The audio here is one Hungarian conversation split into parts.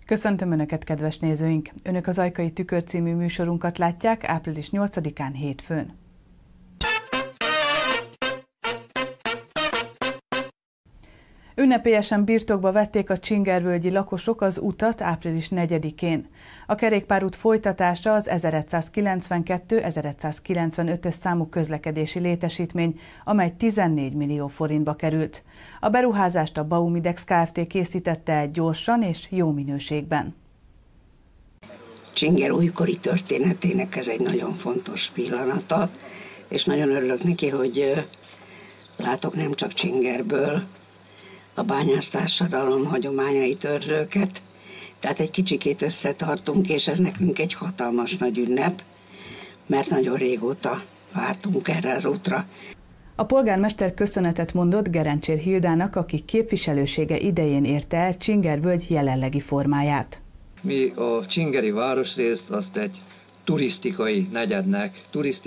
Köszöntöm Önöket, kedves nézőink! Önök az Ajkai Tükör című műsorunkat látják április 8-án hétfőn. Ünnepélyesen birtokba vették a csingervölgyi lakosok az utat április 4-én. A kerékpárút folytatása az 1192-1195-ös számú közlekedési létesítmény, amely 14 millió forintba került. A beruházást a Baumidex Kft. Készítette gyorsan és jó minőségben. Csinger újkori történetének ez egy nagyon fontos pillanata, és nagyon örülök neki, hogy látok nem csak Csingerből a bányásztársadalom hagyományait őrzőket, tehát egy kicsikét összetartunk, és ez nekünk egy hatalmas nagy ünnep, mert nagyon régóta vártunk erre az útra. A polgármester köszönetet mondott Gerencsér Hildának, aki képviselősége idején érte el Csingervölgy jelenlegi formáját. Mi a csingeri városrészt azt egy turisztikai negyednek,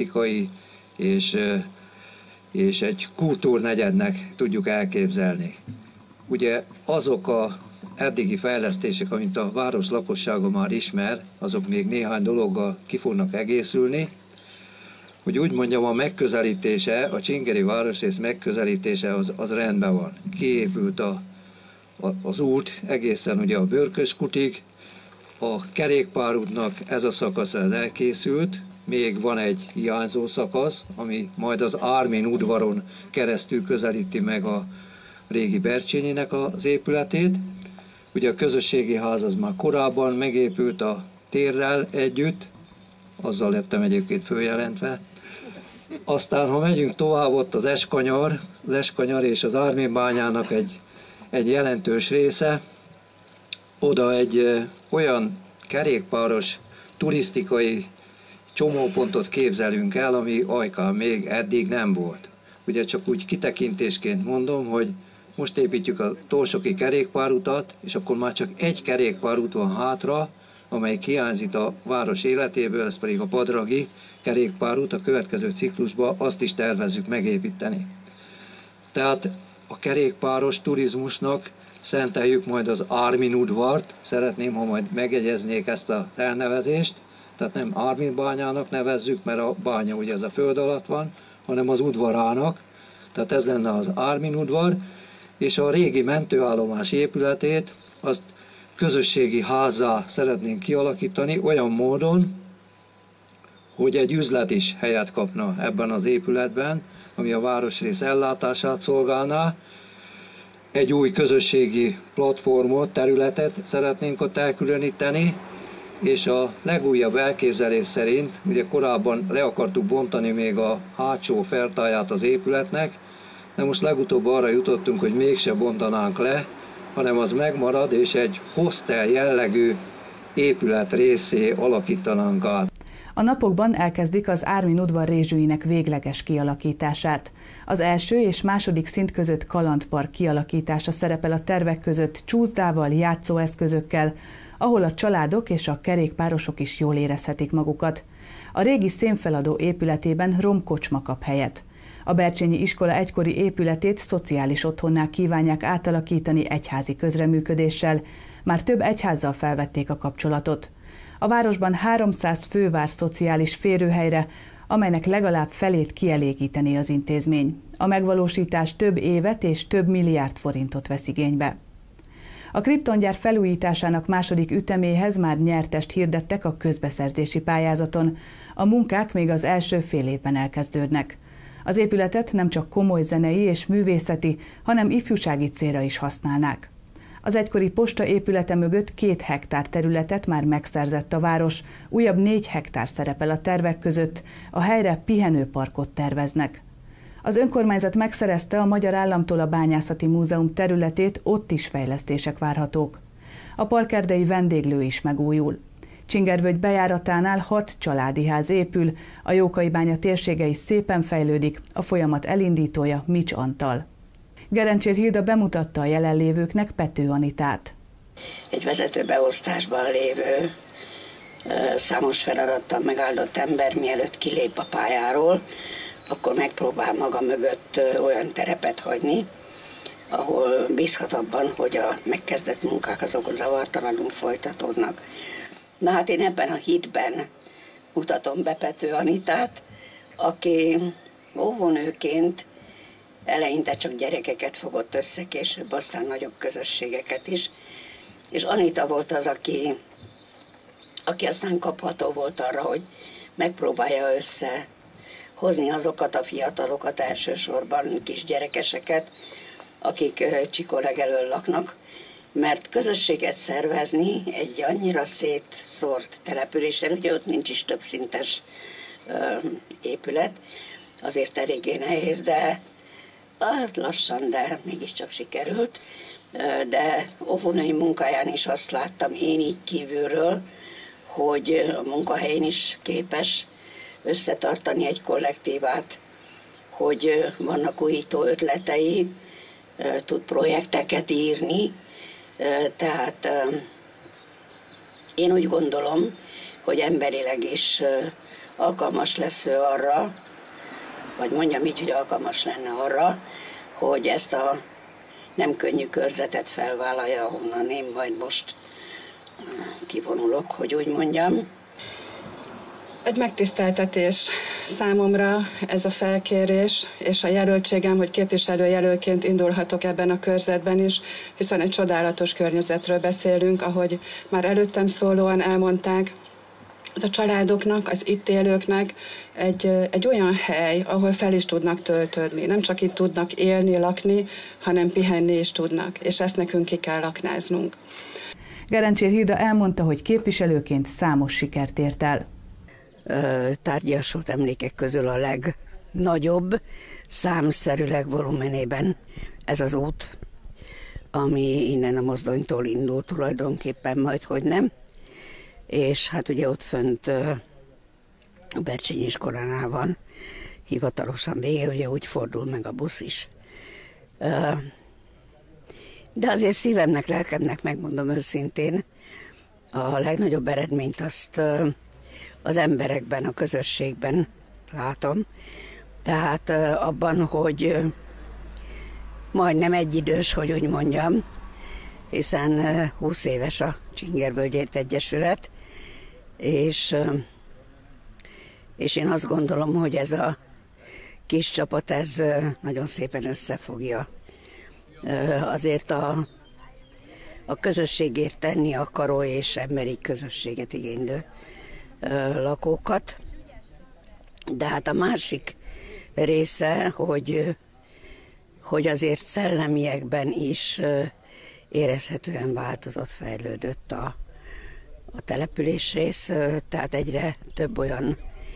és egy kultúrnegyednek tudjuk elképzelni. Ugye azok az eddigi fejlesztések, amit a város lakossága már ismer, azok még néhány dologgal ki fognak egészülni, hogy úgy mondjam, a megközelítése, a csingeri városrész megközelítése az rendben van. Kiépült az út egészen ugye a Börköskutig, a kerékpárútnak ez a szakasz elkészült, még van egy hiányzó szakasz, ami majd az Ármin udvaron keresztül közelíti meg a régi Bercsényinek az épületét. Ugye a közösségi ház az már korábban megépült a térrel együtt, azzal lettem egyébként följelentve. Aztán, ha megyünk tovább, ott az Eskanyar és az Ármin bányának egy jelentős része, oda egy olyan kerékpáros turisztikai csomópontot képzelünk el, ami Ajkán még eddig nem volt. Ugye csak úgy kitekintésként mondom, hogy most építjük a Torsoki kerékpárutat, és akkor már csak egy kerékpárút van hátra, amely hiányzik a város életéből, ez pedig a Padragi kerékpárút, a következő ciklusban azt is tervezzük megépíteni. Tehát a kerékpáros turizmusnak szenteljük majd az Ármin udvart, szeretném, ha majd megjegyeznék ezt az elnevezést, tehát nem Ármin bányának nevezzük, mert a bánya ugye ez a föld alatt van, hanem az udvarának, tehát ez lenne az Ármin udvar, és a régi mentőállomás épületét azt közösségi házzá szeretnénk kialakítani olyan módon, hogy egy üzlet is helyet kapna ebben az épületben, ami a városrész ellátását szolgálná. Egy új közösségi platformot, területet szeretnénk ott elkülöníteni, és a legújabb elképzelés szerint, ugye korábban le akartuk bontani még a hátsó fertáját az épületnek, de most legutóbb arra jutottunk, hogy mégse bontanánk le, hanem az megmarad, és egy hostel jellegű épület részé alakítanánk át. A napokban elkezdik az Ármin udvar rézsűinek végleges kialakítását. Az első és második szint között kalandpark kialakítása szerepel a tervek között csúszdával, játszóeszközökkel, ahol a családok és a kerékpárosok is jól érezhetik magukat. A régi szénfeladó épületében romkocsma kap helyet. A Bercsényi iskola egykori épületét szociális otthonná kívánják átalakítani egyházi közreműködéssel. Már több egyházzal felvették a kapcsolatot. A városban 300 fő vár szociális férőhelyre, amelynek legalább felét kielégíteni az intézmény. A megvalósítás több évet és több milliárd forintot vesz igénybe. A kriptongyár felújításának második üteméhez már nyertest hirdettek a közbeszerzési pályázaton. A munkák még az első fél évben elkezdődnek. Az épületet nem csak komoly zenei és művészeti, hanem ifjúsági célra is használnák. Az egykori posta épülete mögött 2 hektár területet már megszerzett a város, újabb 4 hektár szerepel a tervek között, a helyre pihenőparkot terveznek. Az önkormányzat megszerezte a Magyar Államtól a Bányászati Múzeum területét, ott is fejlesztések várhatók. A parkerdei vendéglő is megújul. Csingervölgy bejáratánál 6 családi ház épül, a Jókai-bánya térsége is szépen fejlődik, a folyamat elindítója Mics Antal. Gerencsér Hilda bemutatta a jelenlévőknek Pető Anitát. Egy vezetőbeosztásban lévő, számos feladattal megáldott ember mielőtt kilép a pályáról, akkor megpróbál maga mögött olyan terepet hagyni, ahol bízhat abban, hogy a megkezdett munkák azok zavartalanul folytatódnak. Na hát én ebben a hitben mutatom be Pető Anitát, aki óvónőként eleinte csak gyerekeket fogott össze, később aztán nagyobb közösségeket is. És Anita volt az, aki aztán kapható volt arra, hogy megpróbálja összehozni azokat a fiatalokat, elsősorban kisgyerekeseket, akik Csikóreg elől laknak, mert közösséget szervezni egy annyira szétszórt településen, ugye ott nincs is többszintes épület, azért eléggé nehéz, de lassan, de mégiscsak sikerült. De óvónői munkáján is azt láttam én így kívülről, hogy a munkahelyén is képes összetartani egy kollektívát, hogy vannak újító ötletei, tud projekteket írni, tehát én úgy gondolom, hogy emberileg is alkalmas lesz ő arra, vagy mondjam így, hogy alkalmas lenne arra, hogy ezt a nem könnyű körzetet felvállalja, ahonnan én majd most kivonulok, hogy úgy mondjam. Egy megtiszteltetés számomra ez a felkérés, és a jelöltségem, hogy képviselőjelölként indulhatok ebben a körzetben is, hiszen egy csodálatos környezetről beszélünk, ahogy már előttem szólóan elmondták. Ez a családoknak, az itt élőknek egy olyan hely, ahol fel is tudnak töltődni. Nem csak itt tudnak élni, lakni, hanem pihenni is tudnak, és ezt nekünk ki kell aknáznunk. Gerencsér Hilda elmondta, hogy képviselőként számos sikert ért el. Tárgyasult emlékek közül a legnagyobb, számszerűleg volumenében ez az út, ami innen a mozdonytól indul tulajdonképpen, majd hogy nem. És hát ugye ott fönt a Bercsényi iskolánál van hivatalosan vége, ugye úgy fordul meg a busz is. De azért szívemnek, lelkemnek, megmondom őszintén, a legnagyobb eredményt azt az emberekben, a közösségben látom. Tehát abban, hogy majdnem egyidős, hogy úgy mondjam, hiszen 20 éves a Csingervölgyért Egyesület, és én azt gondolom, hogy ez a kis csapat, ez nagyon szépen összefogja azért a közösségért tenni akaró és emberi közösséget igénylő lakókat. De hát a másik része, hogy azért szellemiekben is érezhetően változott, fejlődött a településrész, tehát egyre több olyan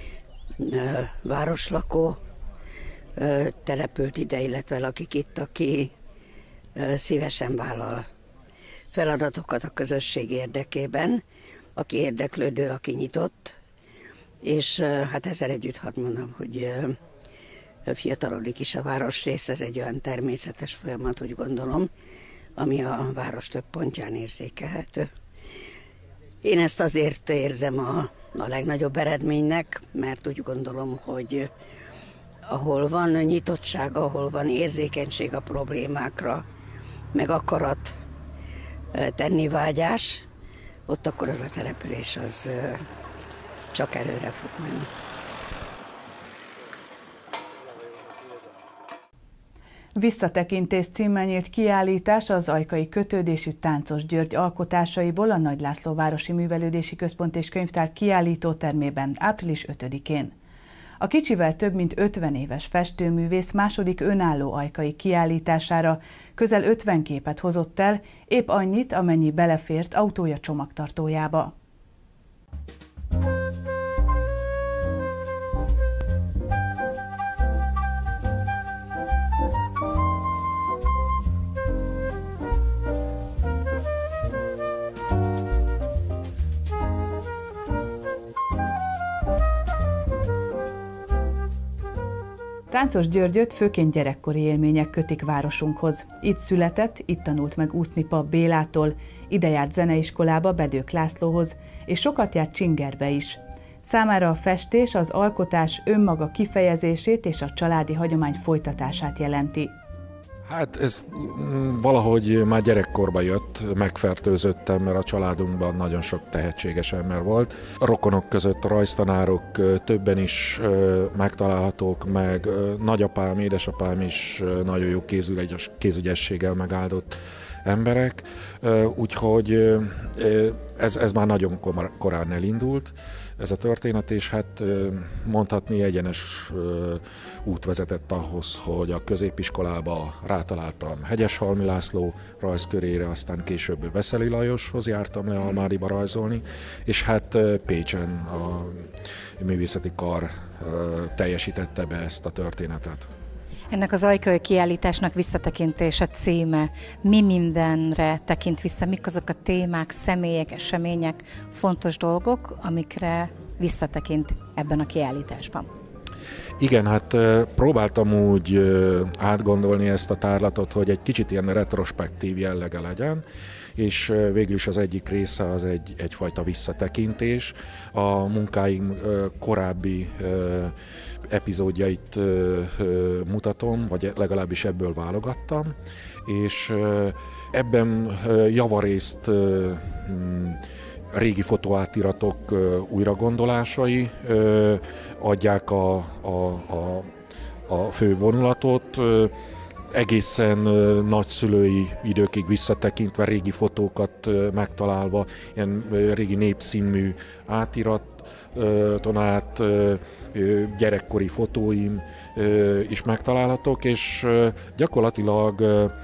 városlakó települt ide, illetve lakik itt, aki szívesen vállal feladatokat a közösség érdekében, aki érdeklődő, aki nyitott, és hát ezzel együtt hadd mondom, hogy fiatalodik is a városrész, ez egy olyan természetes folyamat, úgy gondolom, ami a város több pontján érzékelhető. Én ezt azért érzem a legnagyobb eredménynek, mert úgy gondolom, hogy ahol van nyitottság, ahol van érzékenység a problémákra, meg akarat, tennivágyás, ott akkor az a település az csak előre fog menni. Visszatekintés címmel nyílt kiállítás az ajkai kötődésű Táncos György alkotásaiból a Nagy László Városi Művelődési Központ és Könyvtár kiállítótermében április 5-én. A kicsivel több mint 50 éves festőművész második önálló ajkai kiállítására közel 50 képet hozott el, épp annyit, amennyi belefért autója csomagtartójába. Táncos Györgyöt főként gyerekkori élmények kötik városunkhoz. Itt született, itt tanult meg úszni Pap Bélától, ide járt zeneiskolába Bedők Lászlóhoz, és sokat járt Csingerbe is. Számára a festés, az alkotás önmaga kifejezését és a családi hagyomány folytatását jelenti. Hát ez valahogy már gyerekkorban jött, megfertőzöttem, mert a családunkban nagyon sok tehetséges ember volt. A rokonok között a rajztanárok többen is megtalálhatók, meg nagyapám, édesapám is nagyon jó kézügyességgel megáldott emberek, úgyhogy ez már nagyon korán elindult, ez a történet, és hát mondhatni egyenes út vezetett ahhoz, hogy a középiskolába rátaláltam Hegyeshalmi László rajzkörére, aztán később Veszeli Lajoshoz jártam le Almádiba rajzolni, és hát Pécsen a művészeti kar teljesítette be ezt a történetet. Ennek az ajkai kiállításnak visszatekintés a címe. Mi mindenre tekint vissza? Mik azok a témák, személyek, események, fontos dolgok, amikre visszatekint ebben a kiállításban? Igen, hát próbáltam úgy átgondolni ezt a tárlatot, hogy egy kicsit ilyen retrospektív jellege legyen, és végül is az egyik része az egyfajta visszatekintés. A munkáim korábbi epizódjait mutatom, vagy legalábbis ebből válogattam, és ebben javarészt régi fotóátiratok újragondolásai adják a fő vonulatot, egészen nagyszülői időkig visszatekintve, régi fotókat megtalálva, ilyen régi népszínmű átiraton át gyerekkori fotóim is megtalálhatók, és gyakorlatilag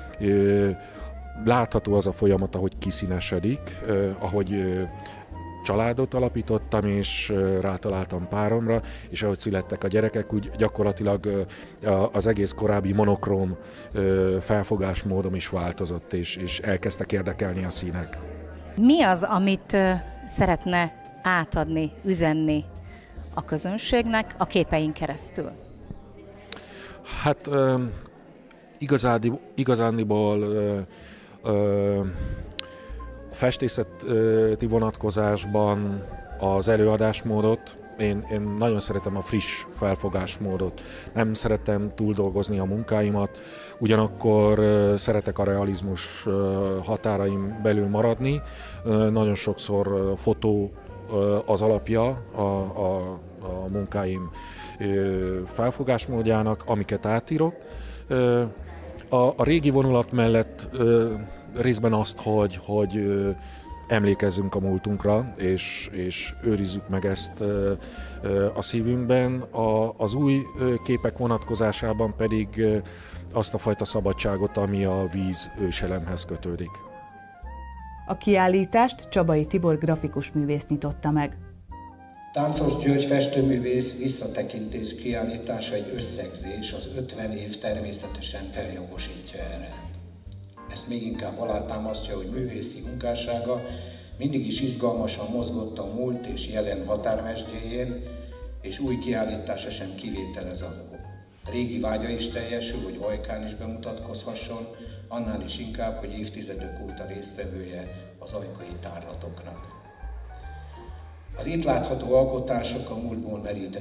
látható az a folyamat, ahogy kiszínesedik, ahogy családot alapítottam, és rátaláltam páromra, és ahogy születtek a gyerekek, úgy gyakorlatilag az egész korábbi monokróm felfogásmódom is változott, és elkezdtek érdekelni a színek. Mi az, amit szeretne átadni, üzenni a közönségnek a képein keresztül? Hát igazándiból a festészeti vonatkozásban az előadásmódot, én nagyon szeretem a friss felfogásmódot, nem szeretem túldolgozni a munkáimat, ugyanakkor szeretek a realizmus határaim belül maradni. Nagyon sokszor fotó az alapja a munkáim felfogásmódjának, amiket átírok. A régi vonulat mellett részben azt, hogy emlékezzünk a múltunkra, és őrizzük meg ezt a szívünkben. Az új képek vonatkozásában pedig azt a fajta szabadságot, ami a víz őselemhez kötődik. A kiállítást Csabai Tibor grafikus művész nyitotta meg. Táncos György festőművész visszatekintés kiállítása egy összegzés, az 50 év természetesen feljogosítja erre. Ezt még inkább alátámasztja, hogy művészi munkássága mindig is izgalmasan mozgott a múlt és jelen határmesdjéjén, és új kiállítása sem kivételez alól. Régi vágya is teljesül, hogy Ajkán is bemutatkozhasson, annál is inkább, hogy évtizedek óta résztvevője az ajkai tárlatoknak. Az itt látható alkotások a múltból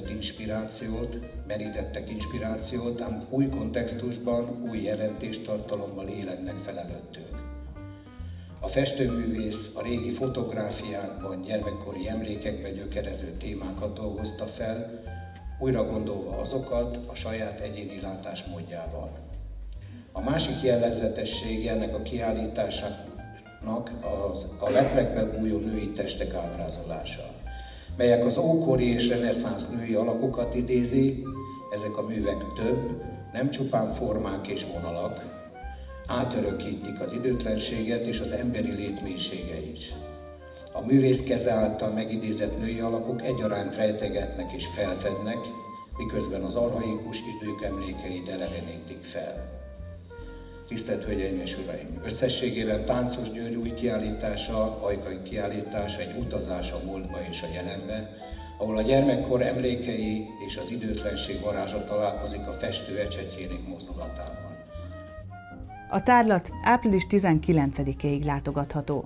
merítettek inspirációt, ám új kontextusban, új jelentéstartalommal élednek fel előttünk. A festőművész a régi fotográfiákban, gyermekkori emlékekben gyökerező témákat dolgozta fel, újra gondolva azokat a saját egyéni látásmódjával. A másik jellegzetessége ennek a kiállításnak a leprekbe bújó női testek ábrázolása, melyek az ókori és reneszánsz női alakokat idézi. Ezek a művek több, nem csupán formák és vonalak, átörökítik az időtlenséget és az emberi lét mélysége is. A művész keze által megidézett női alakok egyaránt rejtegetnek és felfednek, miközben az archaikus idők emlékeit elevenítik fel. Tisztelt Hölgyeim és Uraim! Összességében Táncos György új kiállítása, ajkai kiállítása egy utazás a múltba és a jelenbe, ahol a gyermekkor emlékei és az időtlenség varázsa találkozik a festő ecsetjének mozdulatában. A tárlat április 19-éig látogatható.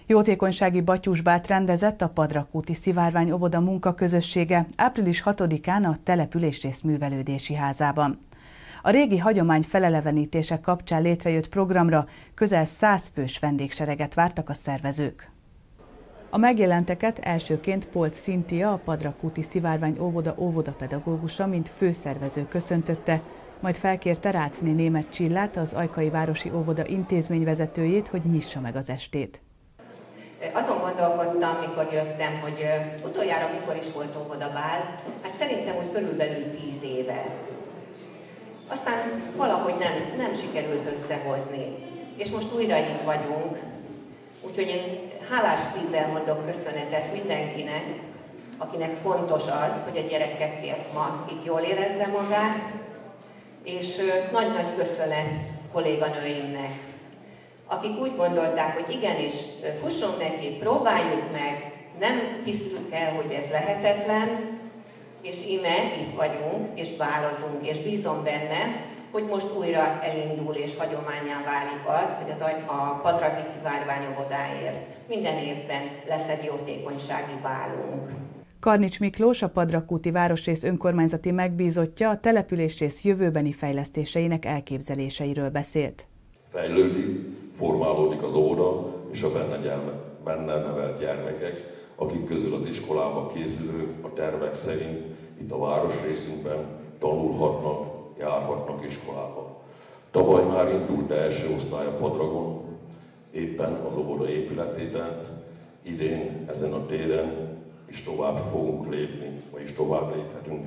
Jótékonysági batyusbált rendezett a Padrakúti Szivárvány óvoda munkaközössége április 6-án a településrész művelődési házában. A régi hagyomány felelevenítése kapcsán létrejött programra közel 100 fős vendégsereget vártak a szervezők. A megjelenteket elsőként Polt Szintia, a Padrakúti Szivárvány óvoda óvodapedagógusa, mint főszervező köszöntötte, majd felkérte Ráczné Németh Csillát, az Ajkai Városi Óvoda intézményvezetőjét, hogy nyissa meg az estét. Azon gondolkodtam, mikor jöttem, hogy utoljára mikor is volt óvodabál, hát szerintem úgy körülbelül 10 éve. Aztán valahogy nem sikerült összehozni, és most újra itt vagyunk, úgyhogy én hálás szívvel mondok köszönetet mindenkinek, akinek fontos az, hogy a gyerekekért ma itt jól érezze magát, és nagy-nagy köszönet kolléganőimnek, akik úgy gondolták, hogy igenis, fussunk neki, próbáljuk meg, nem hiszük el, hogy ez lehetetlen, és íme itt vagyunk, és bálozunk, és bízom benne, hogy most újra elindul és hagyománnyá válik az, hogy a Padraki Szivárvány óvodáért minden évben lesz egy jótékonysági bálunk. Karnics Miklós, a Padrakúti városrész önkormányzati megbízottja a településrész jövőbeni fejlesztéseinek elképzeléseiről beszélt. Fejlődik, formálódik az óvoda és a benne nevelt gyermekek, akik közül az iskolába készülők a tervek szerint itt a városrészünkben tanulhatnak, járhatnak iskolába. Tavaly már indult első osztály a Padragon, éppen az óvoda épületében, idén ezen a téren is tovább fogunk lépni, vagyis tovább léphetünk.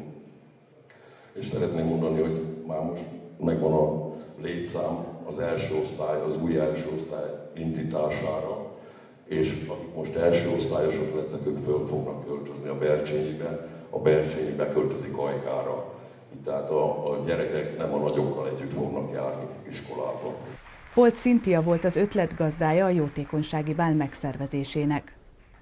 És szeretném mondani, hogy már most megvan a létszám az első osztály, az új első osztály indítására, és akik most első osztályosok lettek, ők föl fognak költözni a Bercsényibe, a Bercsényi beköltözik Ajkára. Tehát a gyerekek nem a nagyokkal együtt fognak járni iskolába. Polt Szintia volt az ötletgazdája a jótékonysági bál megszervezésének.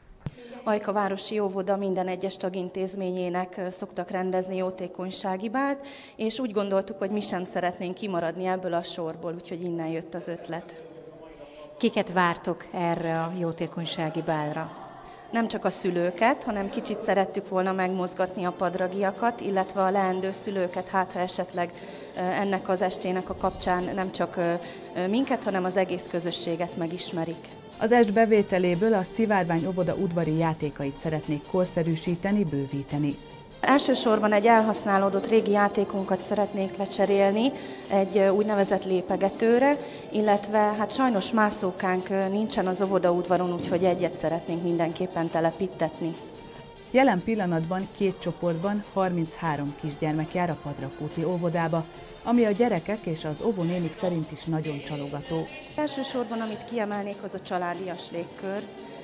Ajka Városi Óvoda minden egyes tagintézményének szoktak rendezni jótékonysági bált, és úgy gondoltuk, hogy mi sem szeretnénk kimaradni ebből a sorból, úgyhogy innen jött az ötlet. Kiket vártok erre a jótékonysági bálra? Nem csak a szülőket, hanem kicsit szerettük volna megmozgatni a padragiakat, illetve a leendő szülőket, hát ha esetleg ennek az estének a kapcsán nem csak minket, hanem az egész közösséget megismerik. Az est bevételéből a Szivárvány óvoda udvari játékait szeretnék korszerűsíteni, bővíteni. Elsősorban egy elhasználódott régi játékunkat szeretnék lecserélni egy úgynevezett lépegetőre, illetve hát sajnos mászókánk nincsen az óvodaudvaron, úgyhogy egyet szeretnénk mindenképpen telepítetni. Jelen pillanatban 2 csoportban 33 kisgyermek jár a Padrakúti óvodába, ami a gyerekek és az óvónénik szerint is nagyon csalogató. Elsősorban, amit kiemelnék, az a családias légkör.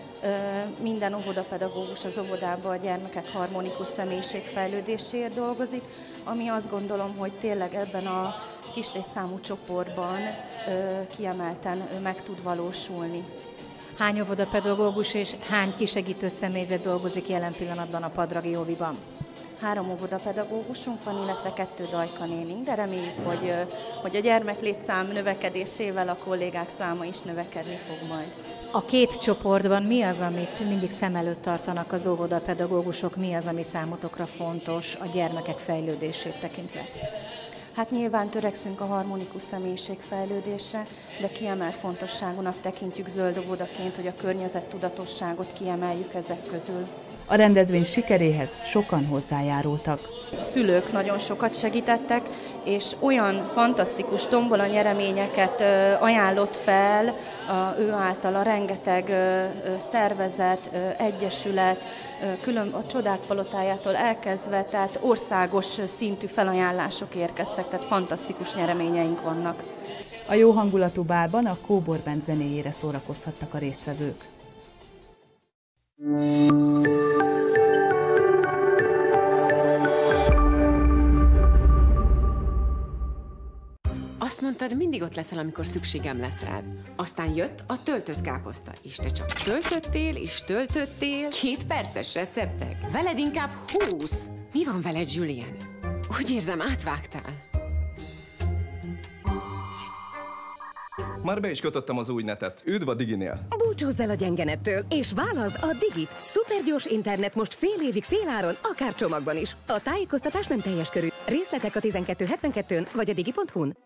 Minden óvodapedagógus az óvodában a gyermekek harmonikus személyiségfejlődéséért dolgozik, ami azt gondolom, hogy tényleg ebben a kis létszámú csoportban kiemelten meg tud valósulni. Hány óvodapedagógus és hány kisegítő személyzet dolgozik jelen pillanatban a Padragi óviban? 3 óvodapedagógusunk van, illetve 2 dajkanénink, de reméljük, hogy a gyermeklétszám növekedésével a kollégák száma is növekedni fog majd. A 2 csoportban mi az, amit mindig szem előtt tartanak az óvodapedagógusok, mi az, ami számotokra fontos a gyermekek fejlődését tekintve? Hát nyilván törekszünk a harmonikus személyiségfejlődésre, de kiemelt fontosságúnak tekintjük zöld óvodaként, hogy a környezettudatosságot kiemeljük ezek közül. A rendezvény sikeréhez sokan hozzájárultak. Szülők nagyon sokat segítettek, és olyan fantasztikus tombola nyereményeket ajánlott fel ő által a rengeteg szervezet, egyesület, külön a Csodák Palotájától elkezdve, tehát országos szintű felajánlások érkeztek, tehát fantasztikus nyereményeink vannak. A jó hangulatú bálban a Kóbor Band zenéjére szórakozhattak a résztvevők. Azt mondtad, mindig ott leszel, amikor szükségem lesz rád. Aztán jött a töltött káposzta, és te csak töltöttél és töltöttél 2 perces receptek. Veled inkább 20. Mi van veled, Julien? Úgy érzem, átvágtál. Már be is kötöttem az új netet. Üdv a Diginél! Búcsúzz el a gyengenettől, és válaszd a Digit! Szupergyors internet most fél évig féláron, akár csomagban is. A tájékoztatás nem teljes körű. Részletek a 1272-n vagy a digi.hu-n.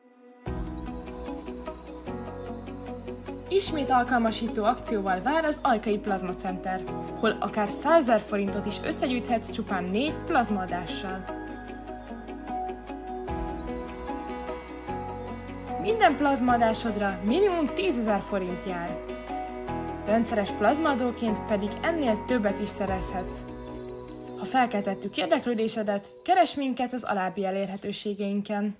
Ismét alkalmasító akcióval vár az Ajkai Plazma Center, hol akár 100 000 forintot is összegyűjthetsz csupán 4 plazmaadással. Minden plazmaadásodra minimum 10 000 forint jár. Rendszeres plazmaadóként pedig ennél többet is szerezhetsz. Ha felkeltettük érdeklődésedet, keresd minket az alábbi elérhetőségeinken.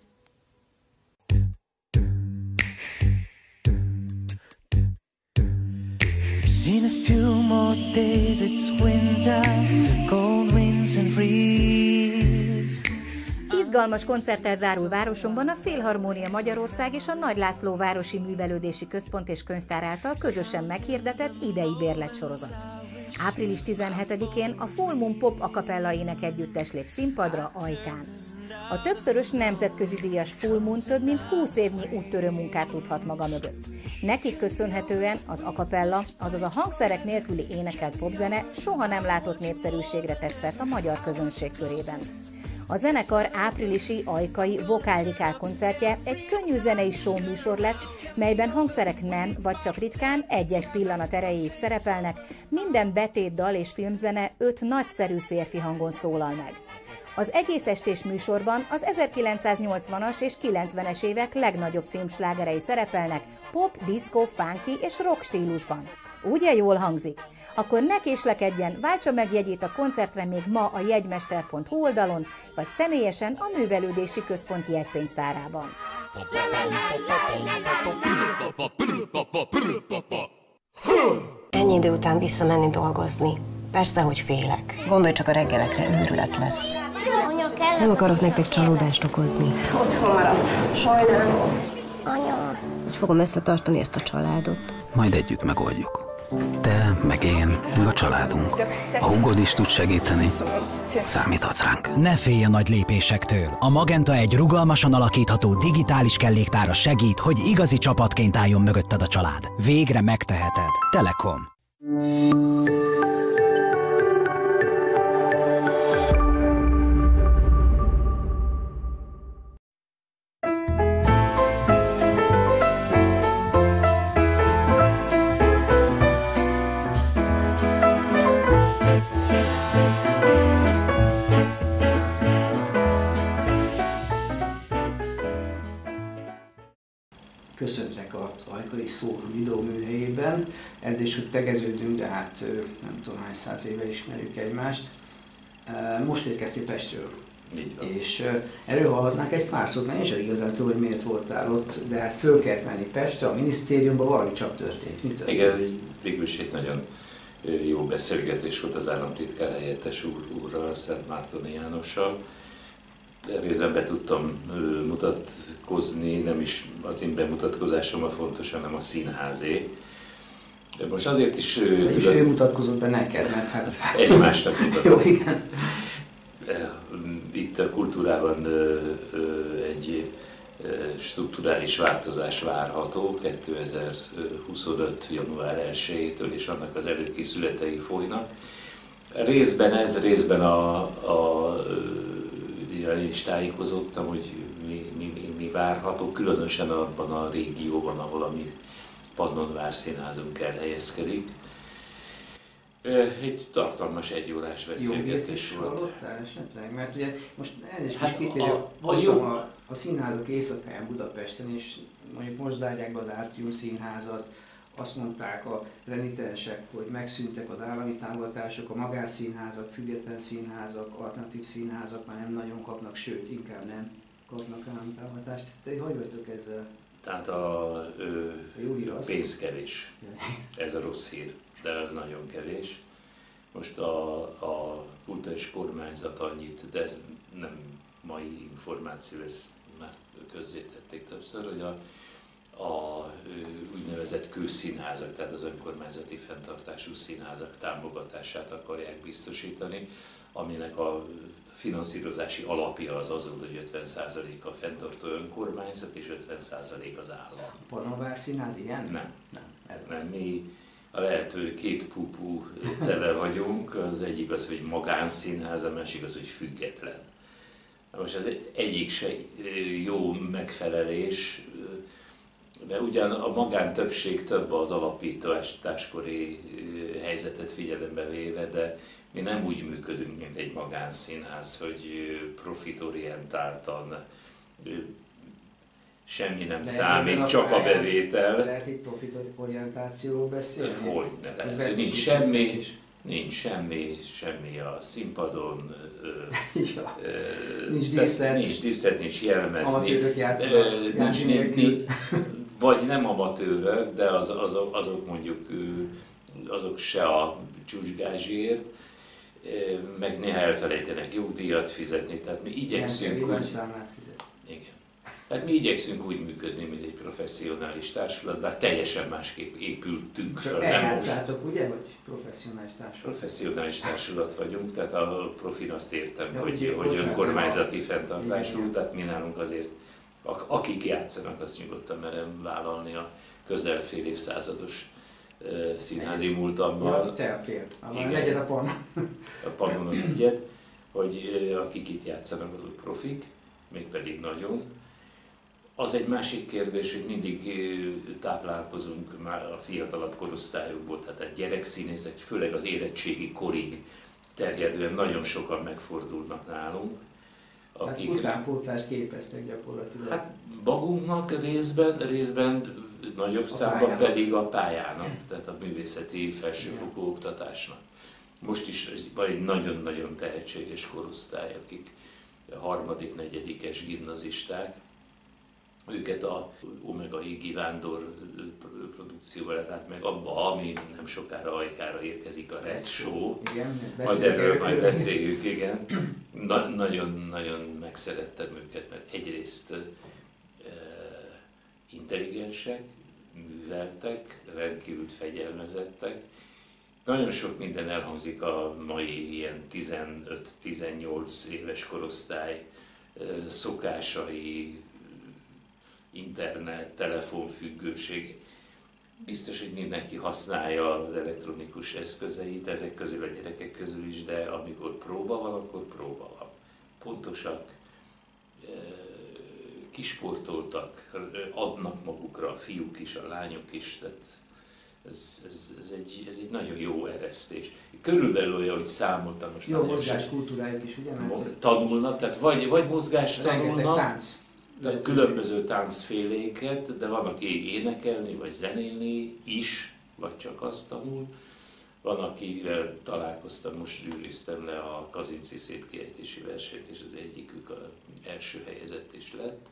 In a few more days it's winter, cold winds and freeze. Izgalmas koncerttel zárul városunkban a Filharmónia Magyarország és a Nagy László Városi Művelődési Központ és Könyvtár által közösen meghirdetett idei bérletsorozat. Április 17-én a Full Moon Pop a Cappella énekegyüttes lép színpadra Ajkán. A többszörös nemzetközi díjas Full Moon több mint 20 évnyi úttörő munkát tudhat maga mögött. Nekik köszönhetően az a cappella, azaz a hangszerek nélküli énekelt popzene soha nem látott népszerűségre tett szert a magyar közönség körében. A zenekar áprilisi ajkai vokál-likál koncertje egy könnyű zenei show műsor lesz, melyben hangszerek nem vagy csak ritkán egy-egy pillanat erejéig szerepelnek, minden betétdal és filmzene 5 nagyszerű férfi hangon szólal meg. Az egész estés műsorban az 1980-as és 90-es évek legnagyobb filmslágerei szerepelnek pop, disco, funky és rock stílusban. Ugye jól hangzik? Akkor ne késlekedjen, váltsa meg jegyét a koncertre még ma a jegymester.hu oldalon, vagy személyesen a Művelődési Központ jegypénztárában. Ennyi idő után visszamenni dolgozni. Persze, hogy félek. Gondolj csak, a reggelekre őrület lesz. Nem akarok nektek csalódást okozni. Otthon maradt. Sajnálom. Anya. Hogy fogom összetartani ezt a családot? Majd együtt megoldjuk. Te, meg én, meg a családunk. A húgod is tud segíteni. Számíthatsz ránk. Ne félj a nagy lépésektől. A Magenta egy rugalmasan alakítható digitális kelléktára segít, hogy igazi csapatként álljon mögötted a család. Végre megteheted. Telekom. Köszöntek az Ajkai Szó videóműhelyében. Elnézést, hogy tegeződünk, de hát nem tudom hány száz éve ismerjük egymást. Most érkeztél Pestről. Így van. És erről hallhatnánk egy pár szót, mert én sem igazán tudom, hogy miért voltál ott, de hát föl kellett menni Pestre, a minisztériumban valami csak történt. Mi történt? Igen, ez végülis egy nagyon jó beszélgetés volt az államtitkár helyettes úrral, Szent Mártoni Jánossal. Részben be tudtam mutatkozni, nem is az én bemutatkozásom a fontos, hanem a színházé. De most azért is... És ő mutatkozott be neked, mert hát... Egymásnak mutatkozni. Jó, igen. Itt a kultúrában egy strukturális változás várható 2025. január 1-től, és annak az előkészületei folynak. Részben ez, részben én is tájékozottam, hogy mi várható, különösen abban a régióban, ahol a mi Pannonvár Színházunk elhelyezkedik. Egy tartalmas egyórás beszélgetés volt. Hallottál esetleg? Mert ugye most elnézést hát voltam a színházak éjszakáján Budapesten, és mondjuk most zárják be az Átrium Színházat, azt mondták a renitensek, hogy megszűntek az állami támogatások, a magánszínházak, független színházak, alternatív színházak már nem nagyon kapnak, sőt, inkább nem kapnak állami támogatást. Te hogy vagytok ezzel? Tehát a pénz kevés. Ez a rossz hír, de az nagyon kevés. Most a kulturális kormányzat annyit, de ez nem mai információ, ezt már közzétették többször, hogy a úgynevezett kőszínházak, tehát az önkormányzati fenntartású színházak támogatását akarják biztosítani, aminek a finanszírozási alapja az az, hogy 50% a fenntartó önkormányzat és 50% az állam. Pannovár színház ilyen? Nem, mi a lehető két pupú teve vagyunk, az egyik az, hogy magánszínház, a másik az, hogy független. Most ez egyik se jó megfelelés, mert ugyan a magántöbbség több az alapításkori helyzetet figyelembe véve, de mi nem úgy működünk, mint egy magánszínház, hogy profitorientáltan semmi nem számít, csak a bevétel. Lehet itt profitorientációról beszélni? Hogy ne lehet. Nincs semmi a színpadon, nincs díszlet, nincs jelmez, amatőrök játszanak, vagy nem amatőrök, de azok mondjuk, azok se a csúcsgázsért, meg néha elfelejtenek jogdíjat fizetni, tehát mi igyekszünk Tehát mi igyekszünk úgy működni, mint egy professzionális társulat, bár teljesen másképp épültünk fel. Eljátszátok, ugye, vagy professzionális társulat? Professzionális társulat vagyunk, tehát a profin azt értem, hogy önkormányzati fenntartású, tehát mi nálunk azért, akik játszanak, azt nyugodtan merem vállalni a közel fél évszázados színházi múltammal. Ja, te a fél. Negyed a Pannon. A Pannon a negyed, hogy akik itt játszanak, azok profik, mégpedig nagyon. Az egy másik kérdés, hogy mindig táplálkozunk már a fiatalabb korosztályokból, tehát a gyerekszínészek, főleg az érettségi korig terjedően nagyon sokan megfordulnak nálunk. Akik... Tehát utánpótlást képeztek gyakorlatilag. Hát magunknak részben nagyobb számban pedig a pályának, tehát a művészeti felsőfokú oktatásnak. Most is van egy nagyon-nagyon tehetséges korosztály, akik harmadik, negyedikes gimnazisták. Őket a Omega Égi Vándor produkcióval lett meg abba, ami nem sokára Ajkára érkezik, a Red Show. Majd erről majd beszéljük, igen. Nagyon megszerettem őket, mert egyrészt intelligensek, műveltek, rendkívül fegyelmezettek. Nagyon sok minden elhangzik a mai ilyen 15-18 éves korosztály szokásai, internet, telefonfüggőség. Biztos, hogy mindenki használja az elektronikus eszközeit, ezek közül a gyerekek közül is, de amikor próba van, akkor próba van. Pontosak, kisportoltak, adnak magukra a fiúk is, a lányok is, tehát ez egy nagyon jó eresztés. Körülbelül olyan, hogy számoltam most. Jó mozgáskultúrájuk is, ugye? Tanulnak, tehát vagy mozgást tanulnak, de különböző táncféléket, de van, aki énekelni vagy zenélni is, vagy csak azt tanul. Van, akivel találkoztam, most zsűriztem le a Kazinczy szépkiejtési versenyt, és az egyikük az első helyezett is lett.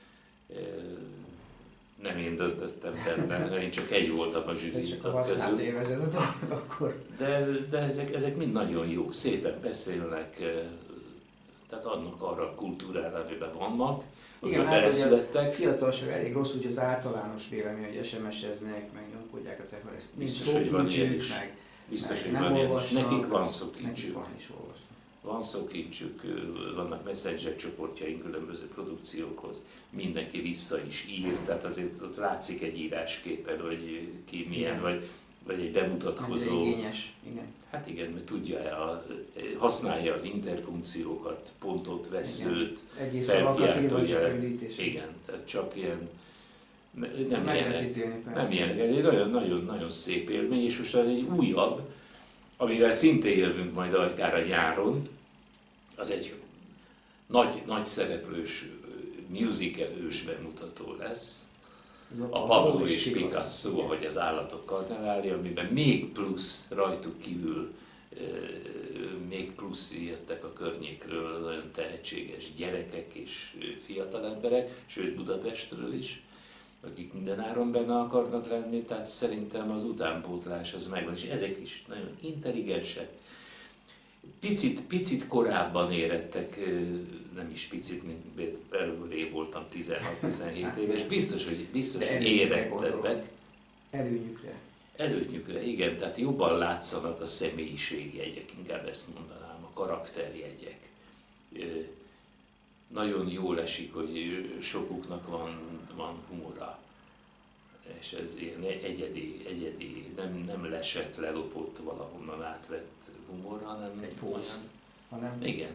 Nem én döntöttem benne, én csak egy voltam a zsűritak közül. De ezek mind nagyon jók, szépen beszélnek, tehát adnak arra a kultúrára, amiben vannak, amiben beleszülettek. Fiatalság elég rossz, hogy az általános vélemény, hogy SMS-eznek, meg nyomkodják a telefonokat. Biztos, hogy van ilyen is. Biztos, hogy van ilyen is. Nekik van szókincsük. Van szókincsük, vannak messenger csoportjaink különböző produkciókhoz. Mindenki vissza is ír, tehát azért ott látszik egy írásképen, hogy ki milyen, vagy egy bemutatkozó. Igényes, igen. Hát igen, mert tudja, használja az interpunkciókat, pontot, veszőt, felkiáltójelet. Igen, tehát csak ilyen, nem ilyenek. Ez egy nagyon szép élmény, és most egy újabb, amivel szintén jövünk majd Ajkára nyáron, az egy nagy szereplős musical ősbemutató lesz. A Pablo és Picasso, ahogy az állatok karneválja, amiben még plusz, rajtuk kívül még plusz jöttek a környékről nagyon tehetséges gyerekek és fiatal emberek, sőt Budapestről is, akik mindenáron benne akarnak lenni, tehát szerintem az utánpótlás az megvan, és ezek is nagyon intelligensek. Picit korábban érettek, nem is picit, mint rég voltam 16-17 éves, biztos, hogy érettebbek. Előnyükre, igen, tehát jobban látszanak a személyiségjegyek, inkább ezt mondanám, a karakterjegyek. Nagyon jól esik, hogy sokuknak van humora. És ez ilyen egyedi, nem lesett, lelopott, valahonnan átvett humor, hanem egy póz, hanem igen.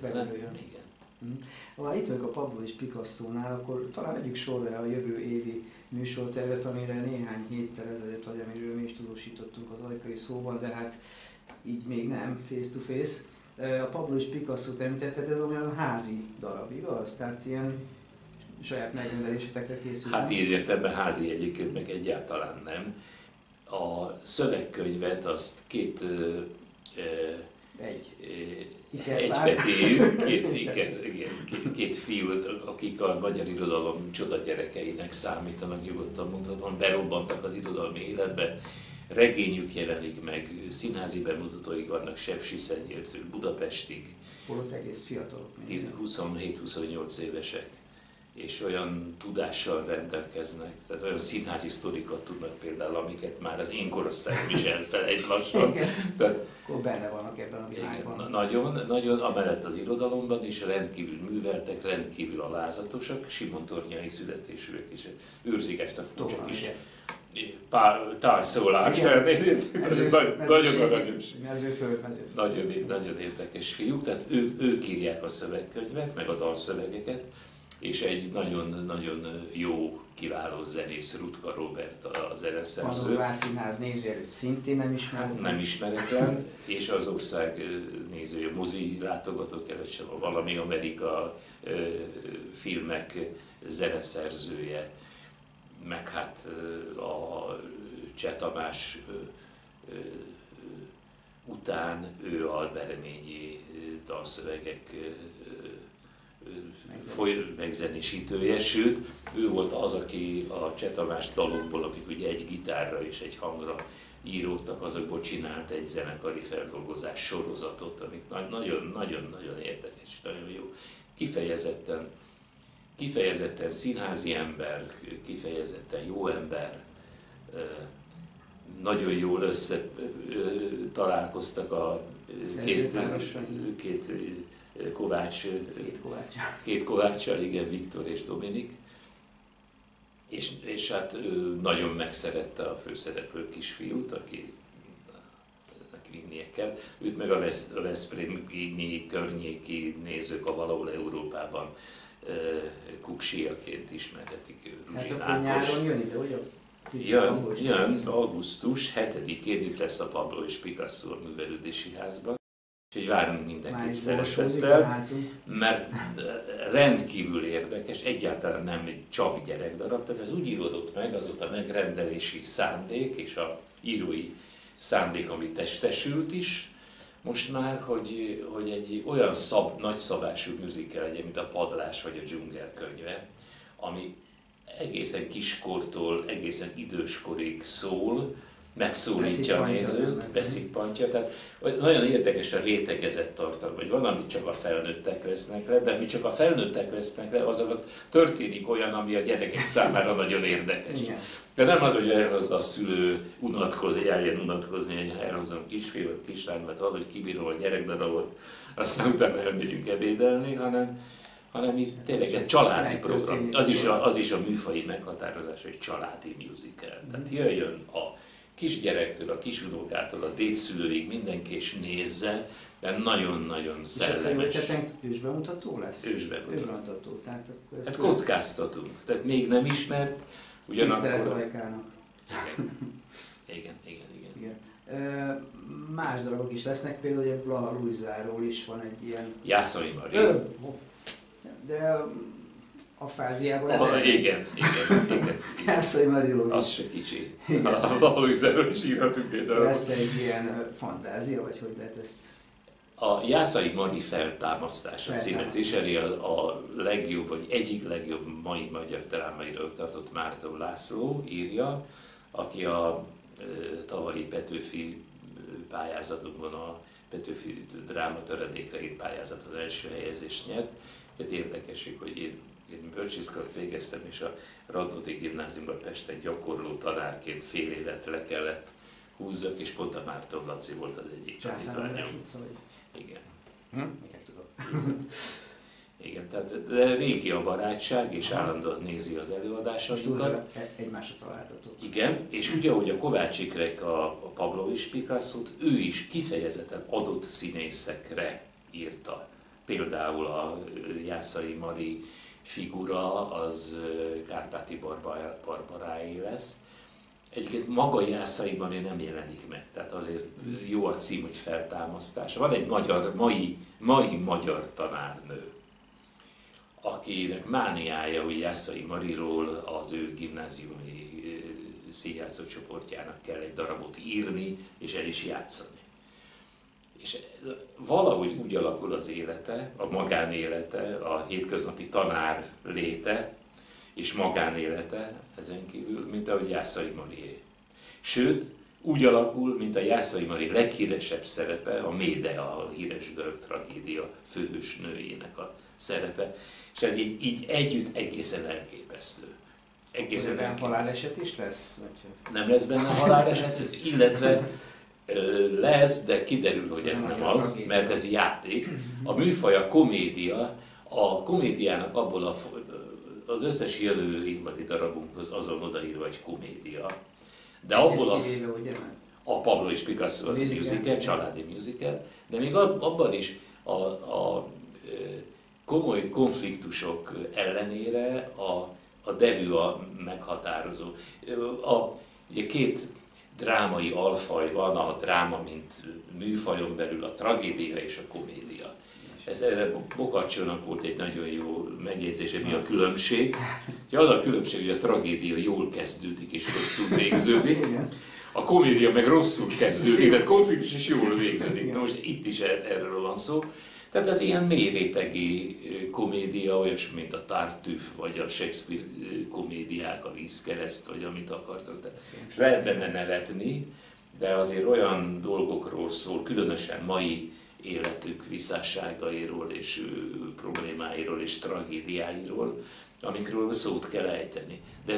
Ha itt vagyok a Pablo és Picasso-nál, akkor talán vegyük sorra a jövő évi műsortervet, amire néhány héttel ezelőtt, vagy amiről mi is tudósítottunk az Ajkai Szóban, de hát így még nem, face to face. A Pablo és Picasso-t említetted, ez olyan házi darab, igaz? Tehát ilyen saját megrendelésetekre készült. Hát így értelemben házi egyébként meg egyáltalán nem. A szövegkönyvet azt két fiú, akik a magyar irodalom csoda gyerekeinek számítanak, nyugodtan mondhatom, berobbantak az irodalmi életbe. Regényük jelenik meg, színházi bemutatóik vannak Sepsiszentgyörgytől Budapestig. Volt egész fiatalok. 27-28 évesek. És olyan tudással rendelkeznek, tehát olyan színházi sztorikat tudnak például, amiket már az én korosztályom is elfelejt lassan. Akkor benne vannak ebben a világban. Nagyon, amellett az irodalomban is rendkívül műveltek, rendkívül alázatosak, simontornyai születésűek is őrzik ezt a furcsa kis tájszólást. Nagyon aranyos. Nagyon érdekes fiúk, tehát ők írják a szövegkönyvet, meg a dalszövegeket, és egy nagyon jó, kiváló zenész, Rutka Robert a zeneszerző. Manó Vászínház nézőjelölt szintén nem ismeretlen. Nem ismeretlen, és az ország nézője, mozi látogatók előtt sem, a Valami Amerika filmek zeneszerzője, meg hát a Cseh Tamás után ő a Bereményi dalszövegek megzenésítője, sőt, ő volt az, aki a Cseh Tamás dalokból, akik ugye egy gitárra és egy hangra íródtak, azokból csinált egy zenekari feldolgozás sorozatot, amik nagyon érdekes, nagyon jó. Kifejezetten színházi ember, kifejezetten jó ember, nagyon jól találkoztak a két Kovácssal, igen, Viktor és Dominik, és hát nagyon megszerette a főszereplő kisfiút, akinek vinnie kell. Őt meg a veszprémi környéki nézők a valahol Európában kuksiaként ismerhetik. Ruzsin Ákos. Nyáron jön ide, ugye? Jön, augusztus 7-én itt lesz a Pablo és Picasso a Művelődési Házban. Úgyhogy várunk mindenkit szeretettel, mert rendkívül érdekes, egyáltalán nem csak gyerekdarab, tehát ez úgy íródott meg, az ott a megrendelési szándék és a írói szándék, ami testesült is, most már, hogy egy olyan nagyszabású musical legyen, mint a Padlás vagy a Dzsungel könyve, ami egészen kiskortól egészen időskorig szól, megszólítja a nézőt, beszippantja. Tehát nagyon érdekes a rétegezett tartalom, hogy van, amit csak a felnőttek vesznek le, de amit csak a felnőttek vesznek le, azokat történik olyan, ami a gyerekek számára nagyon érdekes. De nem az, hogy elhozza a szülő eljön unatkozni, elhozzam a kisfiút, kislányomat, valahogy kibírom a gyerekdarabot, aztán utána elmegyünk ebédelni, hanem itt tényleg egy családi program. Az is a műfaji meghatározása, hogy családi musical. Tehát jöjjön a kisgyerektől, a kisunokától, a dédszülőig mindenki és nézze, mert nagyon-nagyon szellemes. És ezt ősbemutató lesz? Ősbemutató. Tehát kockáztatunk. Tehát még nem ismert, ugyanakkor... Tisztelet Ajkának. Igen. Más darabok is lesznek, például ugye Blaha Luizáról is van egy ilyen... Jászai Mari. De a fáziában igen. Jászai Mariról. Az se kicsi. A Luizáról is írhatunk egy darabot. Lesz egy ilyen fantázia, vagy hogy lehet ezt? A Jászai Mari feltámasztása címet viseli a legjobb, vagy egyik legjobb mai magyar drámairól tartott Márton László írja, aki a tavalyi Petőfi pályázatunkon a Petőfi drámatöredékre írt pályázaton első helyezést nyert. Hát érdekesség, hogy én bölcsészkart végeztem, és a Radnóti Gimnáziumban Pesten gyakorló tanárként fél évet le kellett húzzak, és pont a Márton Laci volt az egyik tanítványom. Igen. Igen, tehát de régi a barátság, és állandóan nézi az előadásainkat. Egymásra találtatok. Igen, és ugye, ahogy a Kovács Ikrek a Pablo és Picasso-t, ő is kifejezetten adott színészekre írta. Például a Jászai Mari figura az Kárpáti Barbaráé lesz. Egyébként maga Jászai Mari nem jelenik meg, tehát azért jó a cím, hogy Feltámasztás. Van egy mai magyar tanárnő, akinek mániája, hogy Jászai Mariról az ő gimnáziumi színjátszó csoportjának kell egy darabot írni, és el is játszani. És valahogy úgy alakul az élete, a magánélete, a hétköznapi tanár léte és magánélete ezen kívül, mint ahogy Jászai Marié. Sőt, úgy alakul, mint a Jászai Mari leghíresebb szerepe, a Méde, a híres görög tragédia főhős nőjének a szerepe, és ez így együtt egészen elképesztő. Egészen elképesztő. Haláleset is lesz? Nem lesz benne haláleset, illetve lesz, de kiderül, hogy ez nem az, mert ez játék. A műfaj a komédia, a komédiának abból az összes jövő évadi darabunkhoz azon odaírva, hogy komédia. De abból a Pablo és Picasso az musical, családi musical, de még abban is a komoly konfliktusok ellenére a derű a meghatározó. Ugye két drámai alfaj van, a dráma, mint műfajon belül a tragédia és a komédia. Erre Boccacciónak volt egy nagyon jó megjegyzése, mi a különbség. Az a különbség, hogy a tragédia jól kezdődik és rosszul végződik, a komédia meg rosszul kezdődik, tehát konfliktus is jól végződik. Na most itt is erről van szó. Tehát ez ilyen mélyrétegi komédia, olyasmi, mint a Tartüff, vagy a Shakespeare komédiák, a Vízkereszt, vagy amit akartok. Tehát lehet benne nevetni, de azért olyan dolgokról szól, különösen mai életük visszásságairól és problémáiról és tragédiáiról, amikről szót kell ejteni. De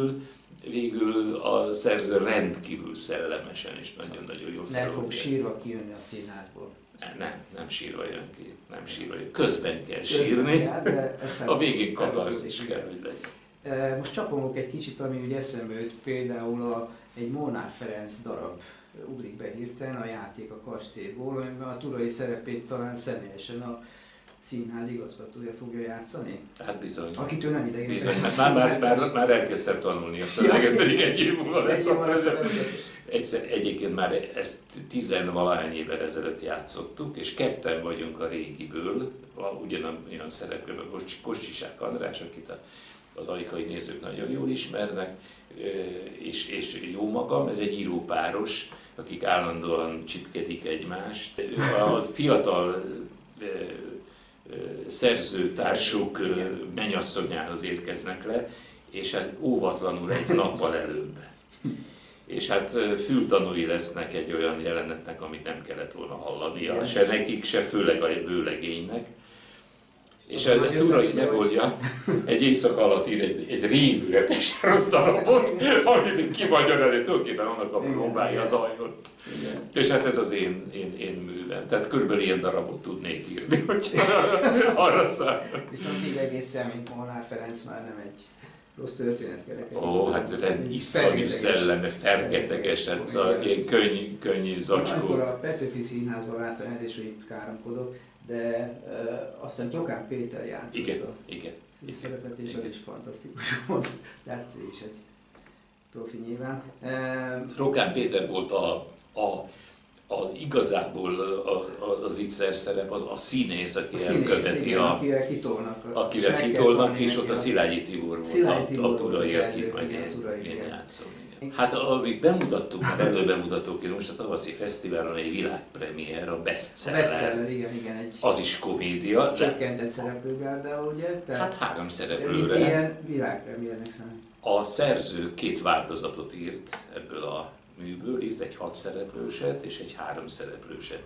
végül a szerző rendkívül szellemesen és nagyon-nagyon jól felolvassa. Nem fog sírva kijönni a színházból. Nem sírva jön ki, nem sírva jön. Közben kell sírni, a végén katarzis kell, hogy legyen. Most csapongok egy kicsit, ami ugye eszembe jött, például egy Molnár Ferenc darab ugrik be hirtelen, a Játék a kastélyból, amiben a Turai szerepét talán személyesen a színház igazgatója fogja játszani? Hát bizony. Akitől nem ideiglenes. Bizony, már elkezdtem tanulni a szöveget, pedig egy év múlva lesz a prezent. Egyébként már ezt 10-valahány évvel ezelőtt játszottuk, és ketten vagyunk a régiből, ugyanolyan szereplőben, Kossisák András, akit az ajkai nézők nagyon jól ismernek, és jó magam, ez egy írópáros, akik állandóan csipkedik egymást. A fiatal szerzőtársuk mennyasszonyához érkeznek le, és hát óvatlanul egy nappal előbb. És hát fültanúi lesznek egy olyan jelenetnek, amit nem kellett volna hallania, se nekik, se főleg a vőlegénynek. És ezt Turai megoldja, egy éjszaka alatt ír egy rémületes rossz darabot, ami még kimagyarázza, tulajdonképpen annak a próbája az ajnod. És hát ez az én művem. Tehát körülbelül ilyen darabot tudnék írni, hogy arra száll. Viszont így egészen, mint Molnár Ferenc már nem egy rossz történetkerek. Ó, hát iszonyú szelleme, fergeteges, hát ilyen könnyű zacskó. Akkor a Petőfi Színházban láttam, és hogy itt káromkodok, de azt hiszem Trokán Péter játszott a szerepet, és az is fantasztikus volt. Tehát ő is egy profi nyilván. Trokán Péter volt igazából az Itzer szerep, az a színész, aki elköveti, akivel kitolnak, és ott a Szilágyi Tibor volt a Turai, akit majd én játszom. Hát amíg bemutattuk, már előbemutatóként, most a tavaszi fesztiválon egy világpremiér, a Bestseller. Igen. Az is komédia. Csökkentett szereplőgárdával, ugye? Hát 3 szereplőre. Ilyen világpremiérnek számít. A szerző 2 változatot írt ebből a műből, írt egy 6 szereplőset és egy 3 szereplőset.